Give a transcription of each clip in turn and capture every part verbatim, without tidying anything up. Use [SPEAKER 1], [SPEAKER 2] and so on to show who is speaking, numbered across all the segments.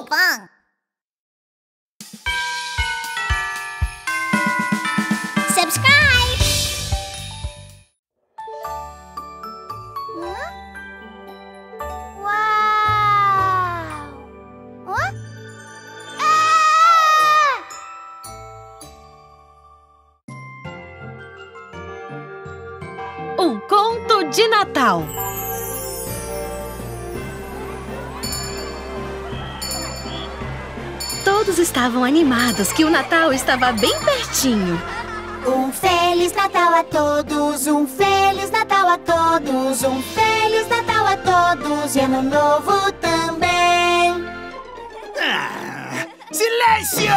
[SPEAKER 1] Pan. Subscribe! Hã? Uau! Hã? Ah!
[SPEAKER 2] Um conto de Natal. Todos estavam animados que o Natal estava bem pertinho.
[SPEAKER 1] Um Feliz Natal a todos, um Feliz Natal a todos, um Feliz Natal a todos e Ano Novo também.
[SPEAKER 3] Ah, silêncio!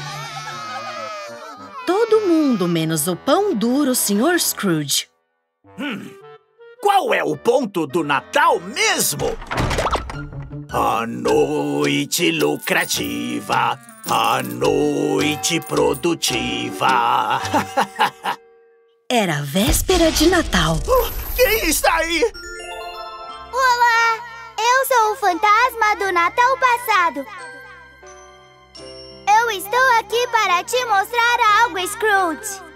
[SPEAKER 2] Todo mundo, menos o pão duro, senhor Scrooge.
[SPEAKER 3] Hum, qual é o ponto do Natal mesmo? A noite lucrativa, a noite produtiva.
[SPEAKER 2] Era véspera de Natal.
[SPEAKER 3] Uh, quem está aí?
[SPEAKER 1] Olá, eu sou o fantasma do Natal passado. Eu estou aqui para te mostrar algo, Scrooge.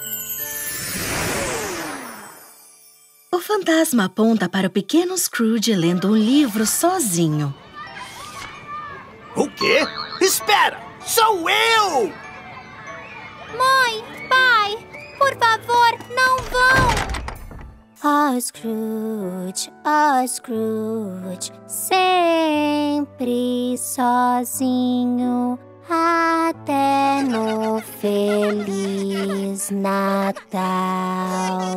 [SPEAKER 2] O fantasma aponta para o pequeno Scrooge lendo um livro sozinho.
[SPEAKER 3] O quê? Espera! Sou eu!
[SPEAKER 1] Mãe, pai, por favor, não vão! Oh, Scrooge, oh, Scrooge, sempre sozinho, até no Feliz Natal.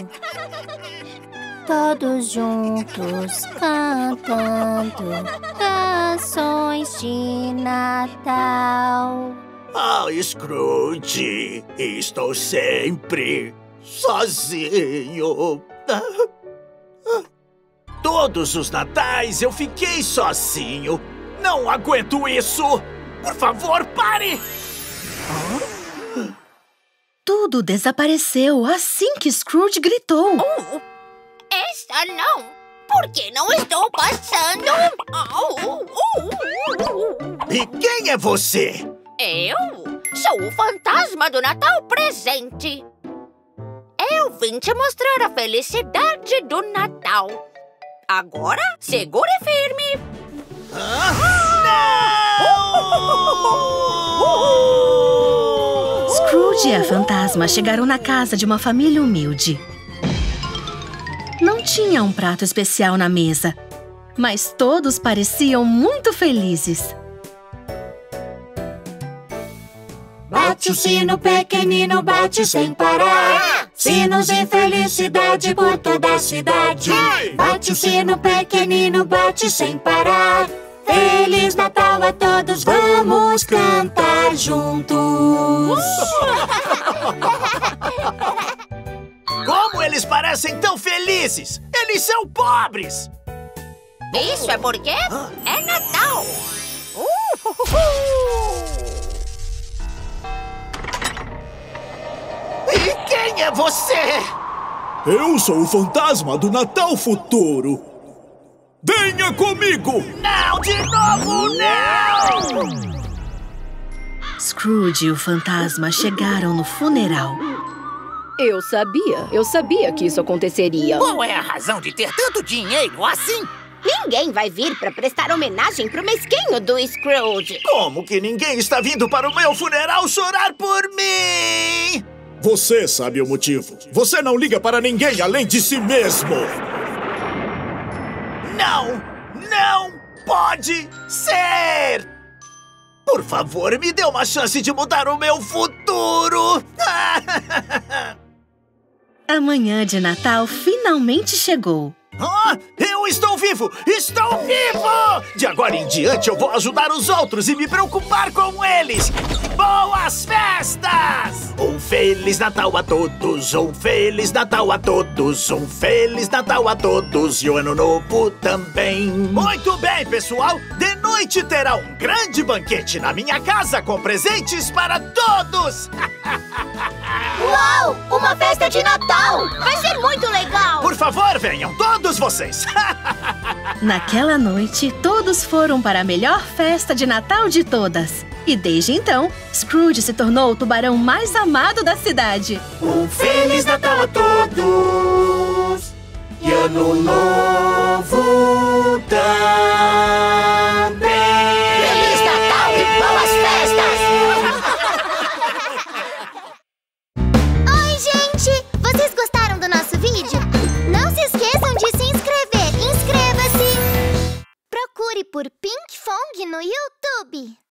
[SPEAKER 1] Todos juntos cantando canções de Natal.
[SPEAKER 3] Ah, Scrooge, estou sempre sozinho. Todos os natais eu fiquei sozinho. Não aguento isso. Por favor, pare!
[SPEAKER 2] Tudo desapareceu assim que Scrooge gritou.
[SPEAKER 4] Oh, esta não! Porque não estou passando! Oh, oh, oh.
[SPEAKER 3] E quem é você?
[SPEAKER 4] Eu sou o fantasma do Natal presente. Eu vim te mostrar a felicidade do Natal. Agora, segure firme.
[SPEAKER 3] Hã? Não!
[SPEAKER 2] Scrooge e a fantasma chegaram na casa de uma família humilde. Não tinha um prato especial na mesa, mas todos pareciam muito felizes.
[SPEAKER 5] Bate o sino pequenino, bate sem parar. Sinos de felicidade por toda a cidade. Bate o sino pequenino, bate sem parar. Feliz Natal a todos, vamos cantar juntos.
[SPEAKER 3] Como eles parecem tão felizes? Eles são pobres!
[SPEAKER 4] Isso é porque é Natal.
[SPEAKER 3] E quem é você?
[SPEAKER 6] Eu sou o fantasma do Natal futuro. Venha comigo!
[SPEAKER 3] Não, de novo, não!
[SPEAKER 2] Scrooge e o fantasma chegaram no funeral.
[SPEAKER 7] Eu sabia, eu sabia que isso aconteceria.
[SPEAKER 8] Qual é a razão de ter tanto dinheiro assim?
[SPEAKER 4] Ninguém vai vir para prestar homenagem pro mesquinho do Scrooge.
[SPEAKER 3] Como que ninguém está vindo para o meu funeral chorar por mim?
[SPEAKER 6] Você sabe o motivo. Você não liga para ninguém além de si mesmo.
[SPEAKER 3] Não! Não pode ser! Por favor, me dê uma chance de mudar o meu futuro!
[SPEAKER 2] A manhã de Natal finalmente chegou.
[SPEAKER 3] Oh, eu estou vivo! Estou vivo! De agora em diante eu vou ajudar os outros e me preocupar com eles! Boas festas! Um Feliz Natal a todos, um Feliz Natal a todos, um Feliz Natal a todos e o Ano Novo também! Muito bem, pessoal! De noite terá um grande banquete na minha casa com presentes para todos!
[SPEAKER 1] Uau! Uma festa de Natal! Vai ser muito legal!
[SPEAKER 3] Por favor, venham todos vocês!
[SPEAKER 2] Naquela noite, todos foram para a melhor festa de Natal de todas. E desde então, Scrooge se tornou o tubarão mais amado da cidade.
[SPEAKER 5] Um Feliz Natal a todos! E Ano Novo também!